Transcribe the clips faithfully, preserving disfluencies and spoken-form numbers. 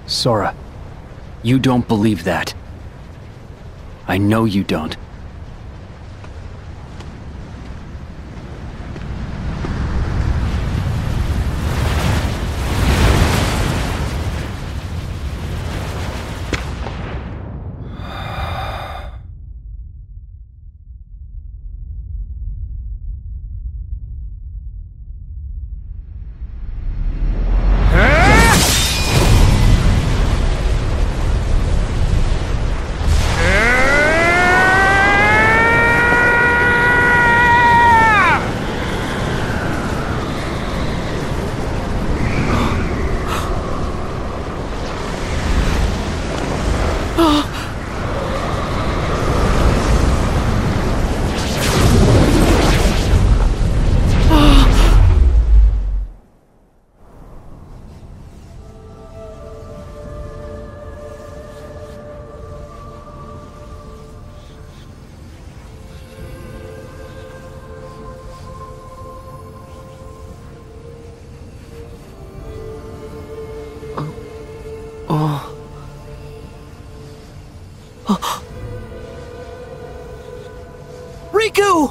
Sora, you don't believe that. I know you don't. Riku!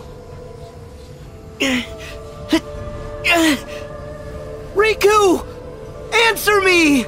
Riku! Answer me!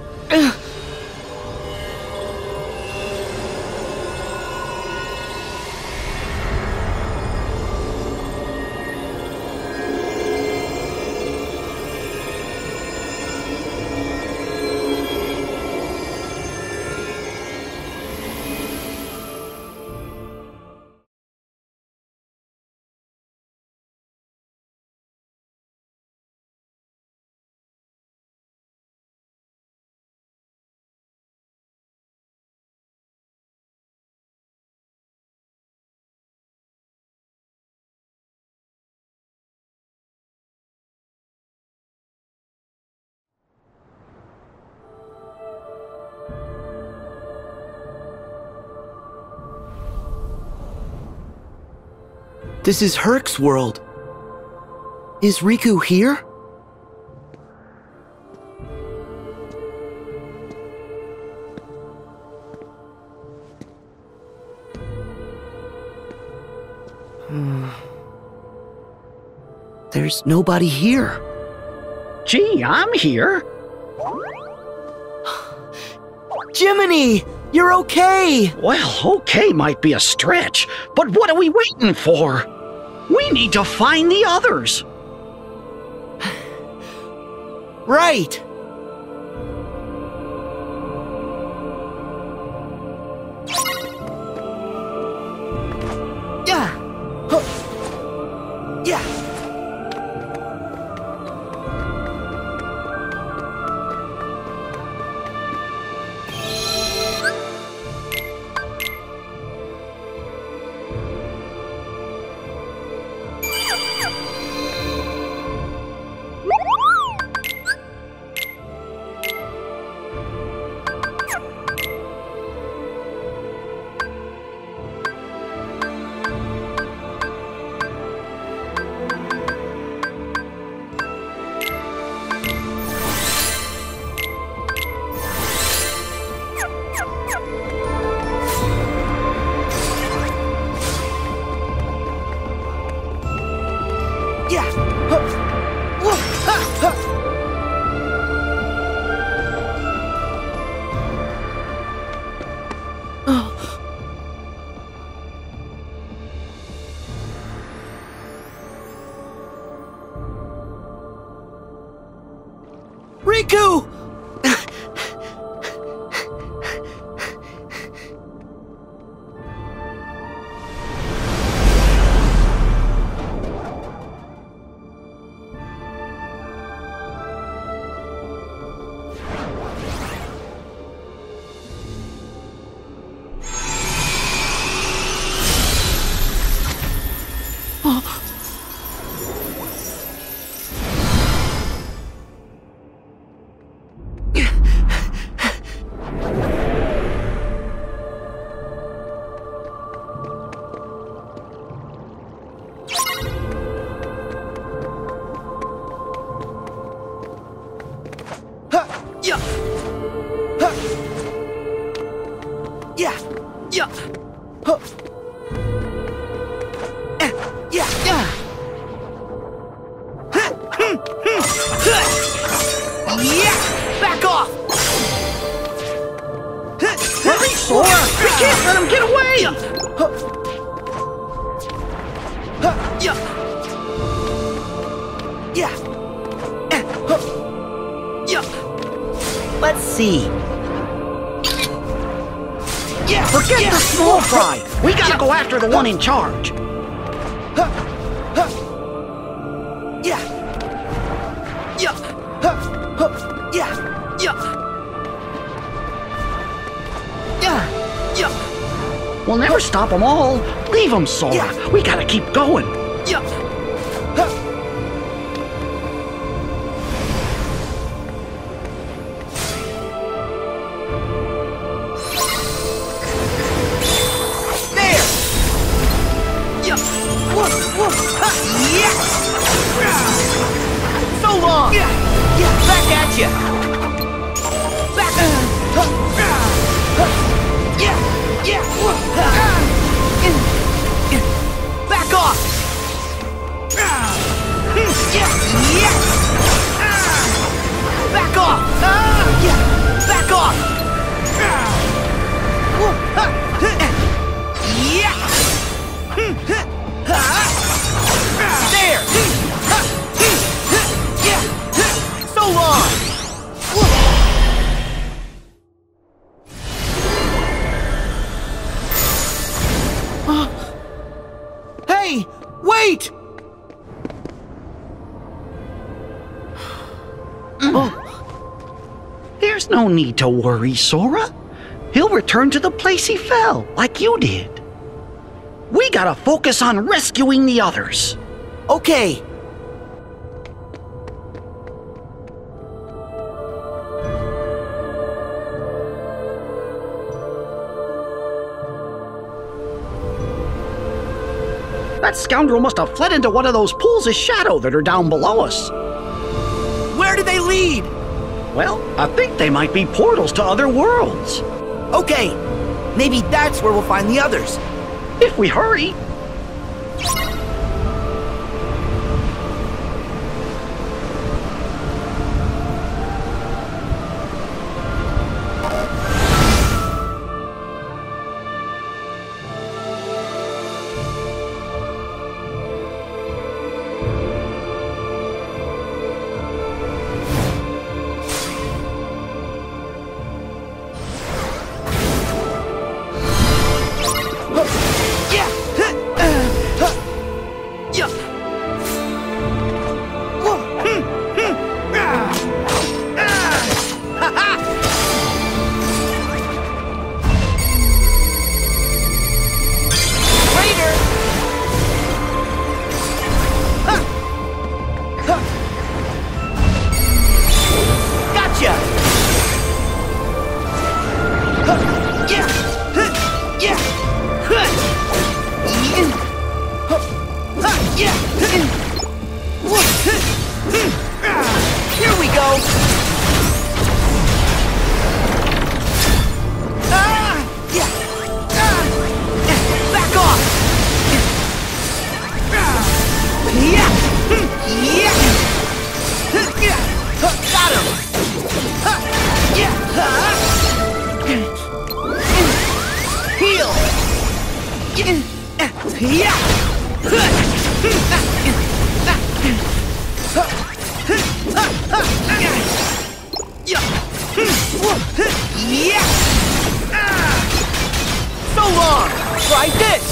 This is Herc's world. Is Riku here? Hmm. There's nobody here. Gee, I'm here. Jiminy! You're okay! Well, okay might be a stretch, but what are we waiting for? We need to find the others. Right! Yeah! Huh. Yeah! Riku! Yeah. Yeah! Back off! Hurry, Sora! We can't let him get away! Yeah! Yeah! Yeah! Let's see. Yeah! Forget yeah. the small fry! We gotta go after the one in charge! Yeah! Yeah! Yeah! Yeah! Yeah! Yeah! We'll never stop them all! Leave them, Sora! Yeah. We gotta keep going! Yeah! There! Yeah! Woof, woof, ha, yeah! So long! Yeah! Yeah! Back at ya! Back! Uh, yeah! Yeah! Woof, ha, back off! Yeah! Yeah! Back off! Yeah! Back off! Woof, ha, yeah! There! Yeah! So long! Hey! Wait! There's no need to worry, Sora. He'll return to the place he fell, like you did. We gotta focus on rescuing the others. Okay. That scoundrel must have fled into one of those pools of shadow that are down below us. Where did they lead? Well, I think they might be portals to other worlds. Okay. Maybe that's where we'll find the others. If we hurry. Here we go! Ah! Yeah! Ah! Back off! Yeah! Yeah! Got him! Yeah! Heal! Yeah! Yeah! So long! Try this!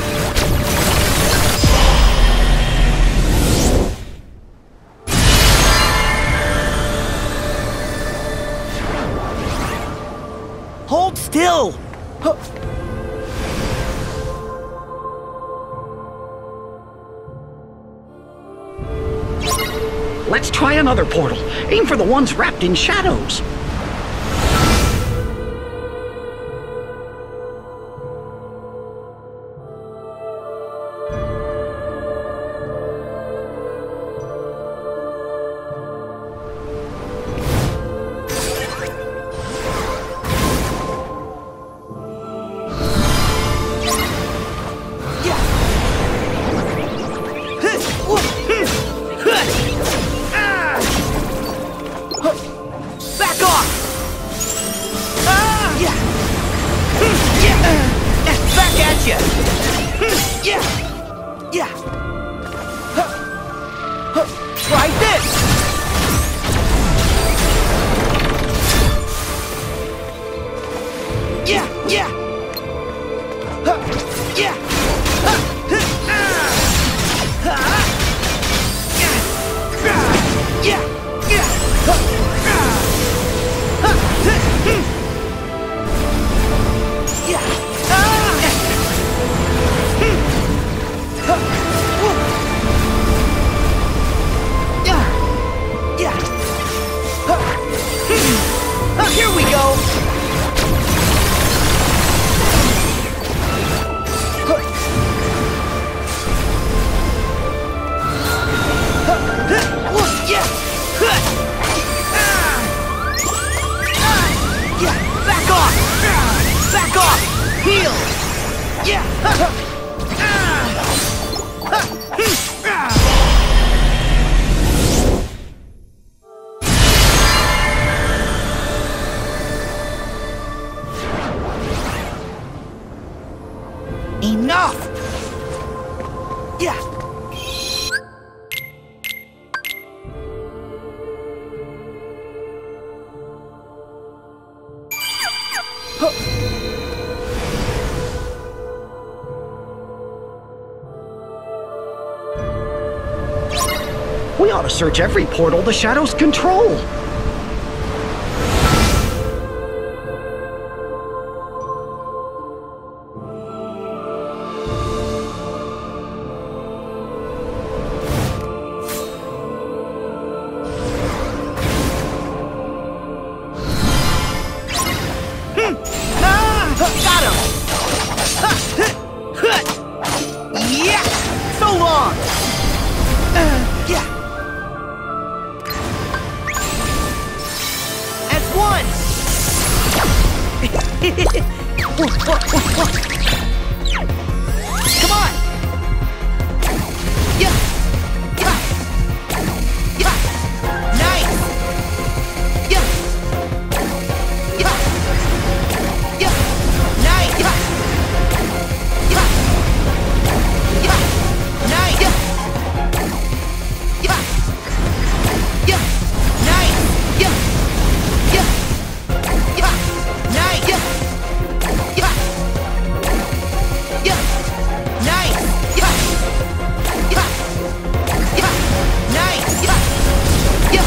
Hold still! Let's try another portal. Aim for the ones wrapped in shadows. Yeah. Huh. Huh. Try this. Yeah, yeah. Huh. Yeah. Huh. Huh. Ah. Ah. Yeah. Ah. Yeah. Yeah. Huh. Ah. Huh. Huh. Hmm. Yeah. Ah. Hmm. Huh. Woo. Yeah. Yeah. Huh. Hmm. Huh. Here we go. Huh. Huh. Huh. Woo. Yeah. Huh. Ah. Ah. Yeah. Back off. Ah. Back off. Heal. Yeah. Huh. Huh. Ah. Huh. Hmm. Ah. Enough! Yeah! Huh. We ought to search every portal the shadows control. Hmm. Ah! Got him! Ha! Huh. Huh. Yeah! So long! Uh, yeah! As one! Come on! Yeah! Yeah! Yeah! Nice! Yeah! Yeah! Yeah! Nice! Yeah! Yeah! Yeah! Nice! Yeah! Yeah! Yeah! Nice! Yeah! Yeah! Yeah! Nice! Yeah! Yeah! Yeah! Nice! Yeah! Yeah! Yeah! Nice! Yeah! Yeah!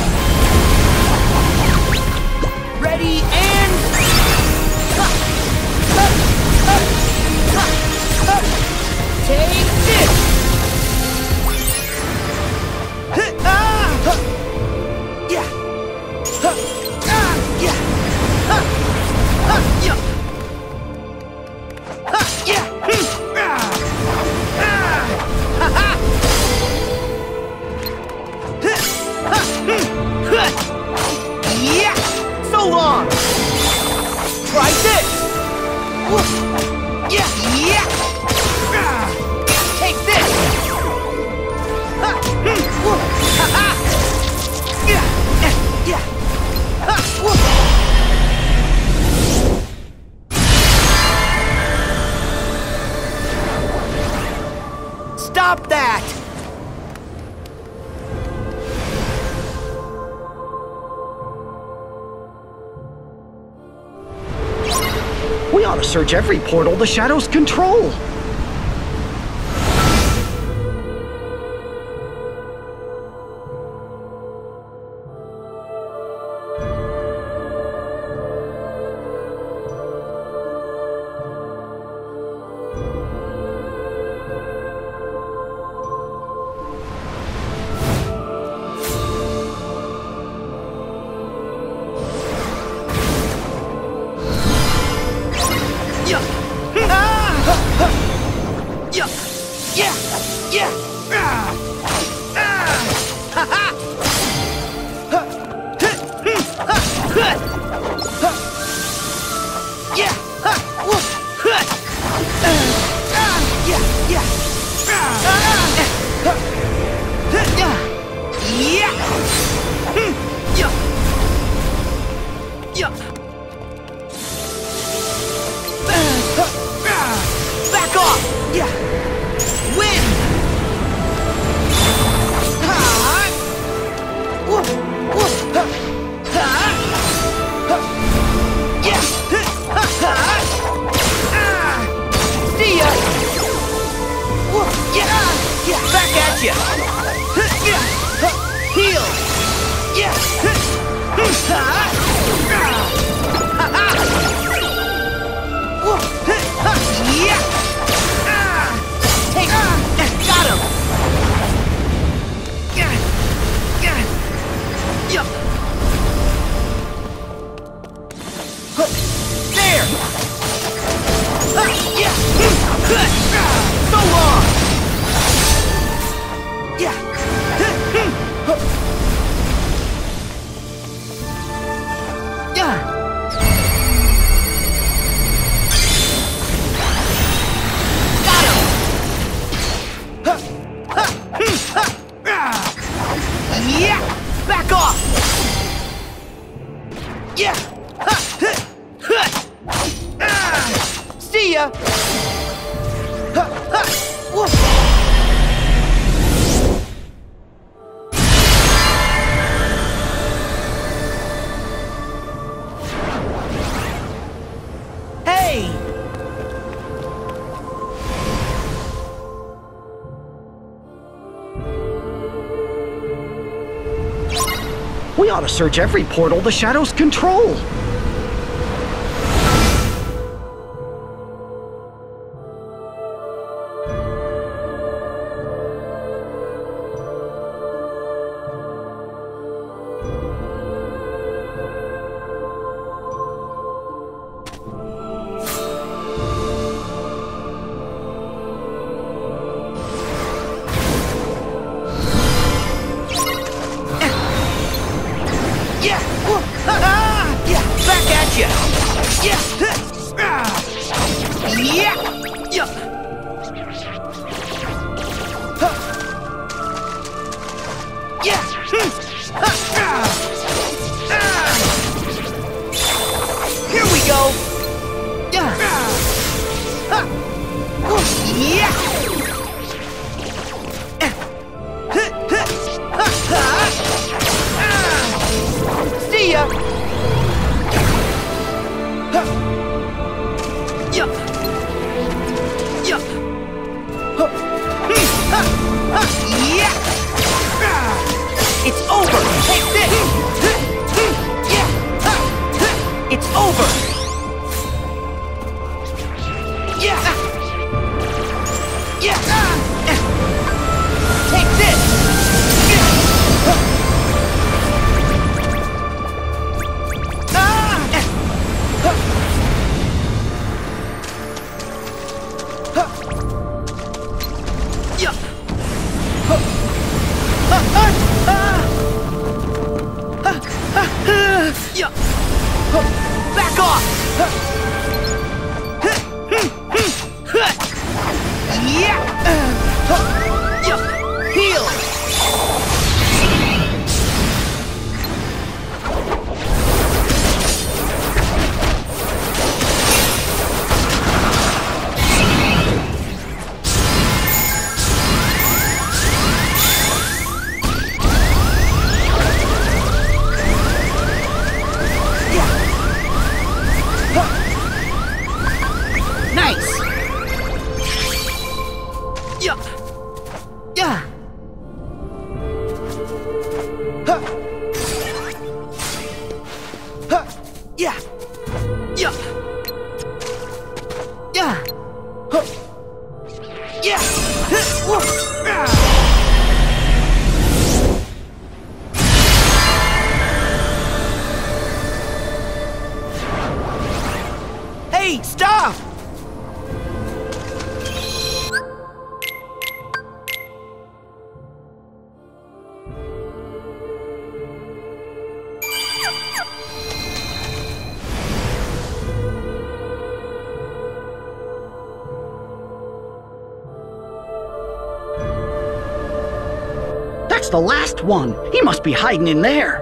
Ready and Ha! Ha! Ha! Ha! Ha! Take this! Huh. Ah! Huh. Yeah! Huh. Ah! Yeah! Huh. Huh. Yeah! Huh. Yeah! Hmm. Ah! Ah! Ha ha! Huh. Huh. Hmm. Huh. Yeah! So long! Try this! Woo. Yeah! Yeah! Ah. Take this! Ha! Hmm. Woo. Ha ha! Yeah! Eh. Yeah! Ha! Woo. Stop that! We ought to search every portal the shadows control. Yeah! Ah! Ha! Ha! Yeah! Yeah! Yeah! Ah! Ah! Ha ha! Ha! Huh. Hmm. Ha! Huh. Ha! Yeah! Ha! Woo. Huh. Ah! Ah! Yeah! Yeah! Ah! Ah! Eh. Ha! Huh. Yeah! Yeah! Hmm. Yeah! Yeah! Back off! Yeah! Win! Yeah! Back off! Yeah! See ya! Hey! We ought to search every portal the shadows control. Yeah! Ah! Yeah! Back at ya! Yeah! Ah! Yeah! Yeah! Huh. Yeah! Hmm. Ah! Ah! Here we go! Yeah! Ah! Yeah! See ya! Huh. Yeah! Yeah! Huh. Hmm. Huh. Huh. Yeah! Ah. It's over! Take this! Yeah! Huh. Huh. It's over! Yeah! Yeah! Ah. Take this! Yeah! Huh. Yeah. Back off! Yeah! Yeah! Heal! Nice! Yeah! Yeah! Huh. Huh. Yeah! Yeah! Yeah! Huh. Yeah! Huh. Whoa. Ah. Hey, stop! That's the last one. He must be hiding in there.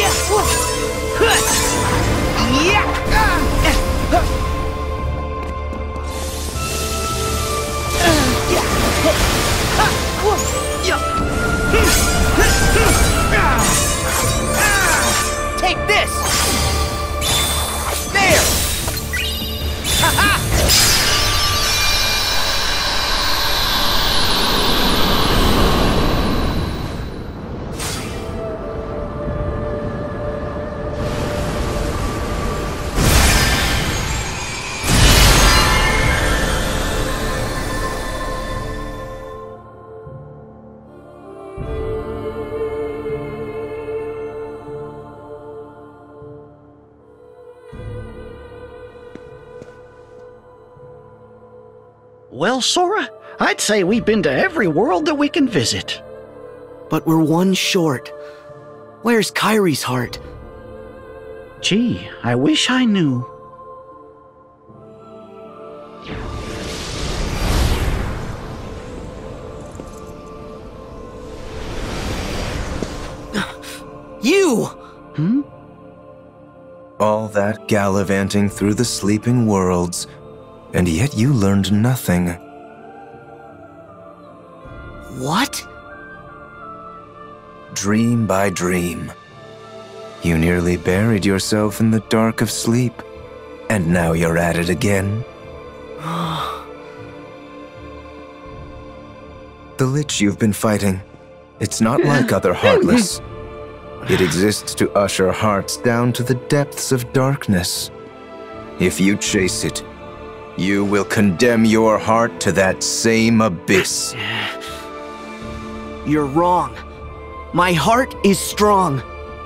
Take this! There! Ha-ha! Well, Sora, I'd say we've been to every world that we can visit. But we're one short. Where's Kairi's heart? Gee, I wish I knew. You! Hmm? All that gallivanting through the sleeping worlds, and yet you learned nothing. What? Dream by dream. You nearly buried yourself in the dark of sleep, and now you're at it again. The Lich you've been fighting, it's not like other Heartless. It exists to usher hearts down to the depths of darkness. If you chase it, you will condemn your heart to that same abyss. You're wrong. My heart is strong.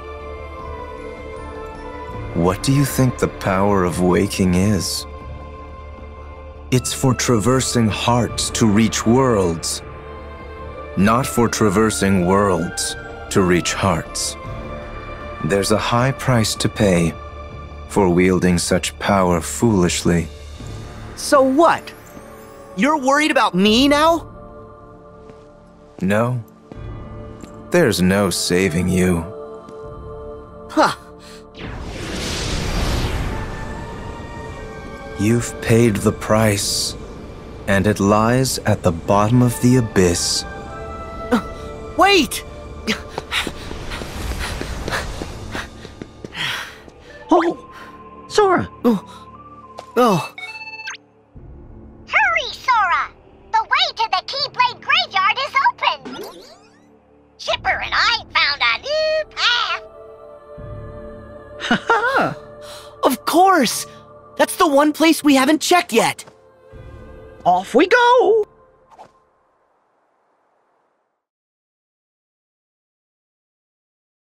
What do you think the power of waking is? It's for traversing hearts to reach worlds, not for traversing worlds to reach hearts. There's a high price to pay for wielding such power foolishly. So what? You're worried about me now? No. There's no saving you. Huh. You've paid the price, and it lies at the bottom of the abyss. Uh, wait! Oh! Sora! Oh. Oh. Hurry, Sora! The way to the Keyblade Graveyard is open! Chipper and I found a new path! Ha-ha! Of course! That's the one place we haven't checked yet! Off we go!